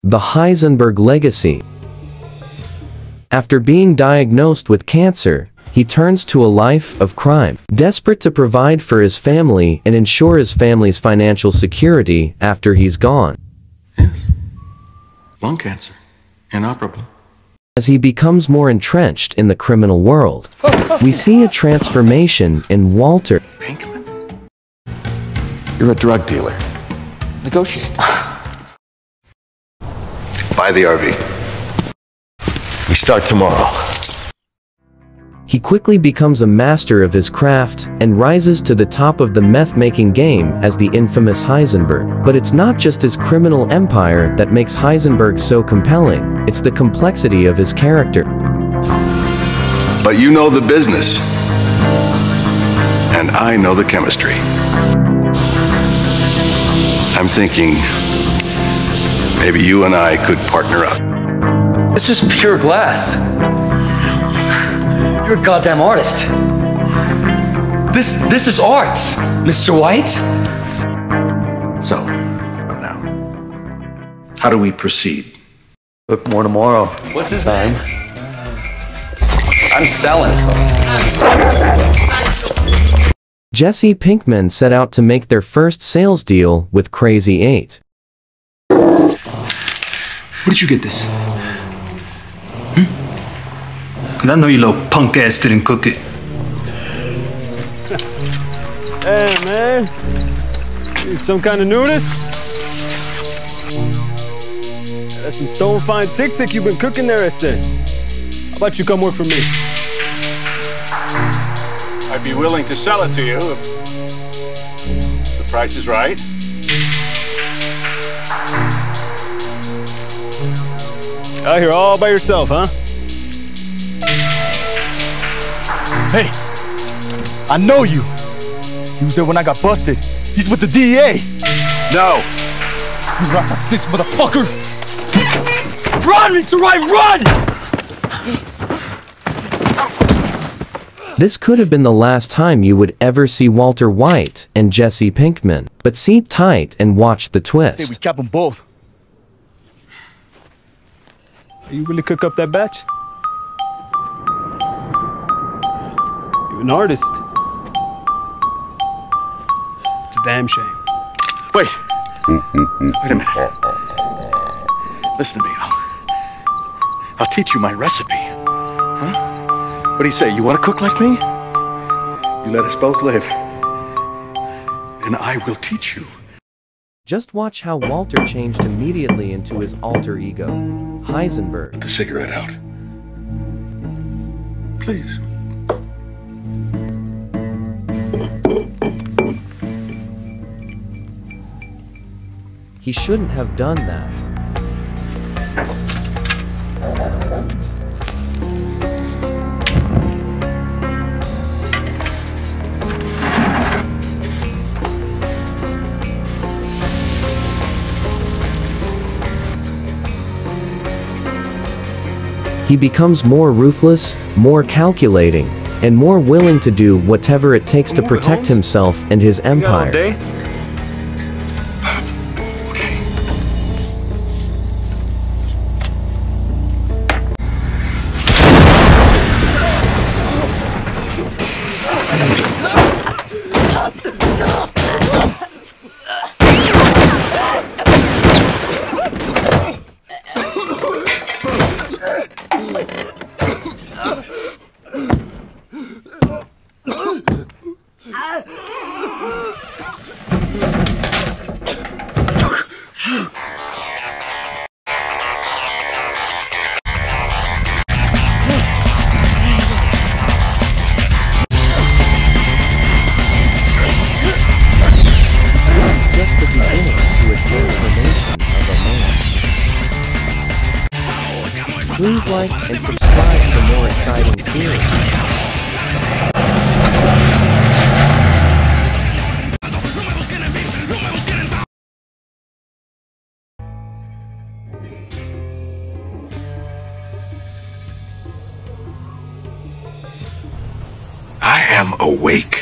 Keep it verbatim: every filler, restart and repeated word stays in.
The Heisenberg Legacy. After being diagnosed with cancer, he turns to a life of crime, desperate to provide for his family and ensure his family's financial security after he's gone. Yes. Lung cancer. Inoperable. As he becomes more entrenched in the criminal world, we see a transformation in Walter. Pinkman? You're a drug dealer. Negotiate. Buy the R V. We start tomorrow. He quickly becomes a master of his craft and rises to the top of the meth-making game as the infamous Heisenberg. But it's not just his criminal empire that makes Heisenberg so compelling, it's the complexity of his character. But you know the business. And I know the chemistry. I'm thinking maybe you and I could partner up. It's just pure glass. You're a goddamn artist. This this is art, Mister White. So, what now? How do we proceed? Look more tomorrow. What's his time? I'm selling. Jesse Pinkman set out to make their first sales deal with Crazy eight. Where did you get this? Cause I know your little punk ass didn't cook it. Hey, man. Need some kind of newness? That's some stone fine tic tic you've been cooking there, I said. How about you come work for me? I'd be willing to sell it to you if the price is right. Out here all by yourself, huh? Hey, I know you. You was there when I got busted. He's with the D E A. No. You rock a snitch, motherfucker. Run, Mister Wright, run! This could have been the last time you would ever see Walter White and Jesse Pinkman, but sit tight and watch the Say twist. we cap them both. You really cook up that batch? You're an artist. It's a damn shame. Wait. Wait a minute. Listen to me. I'll, I'll teach you my recipe. Huh? What do you say? You want to cook like me? You let us both live. And I will teach you. Just watch how Walter changed immediately into his alter ego, Heisenberg. Put the cigarette out. Please. He shouldn't have done that. He becomes more ruthless, more calculating, and more willing to do whatever it takes to protect himself and his empire. Please like and subscribe for more exciting series. I am awake.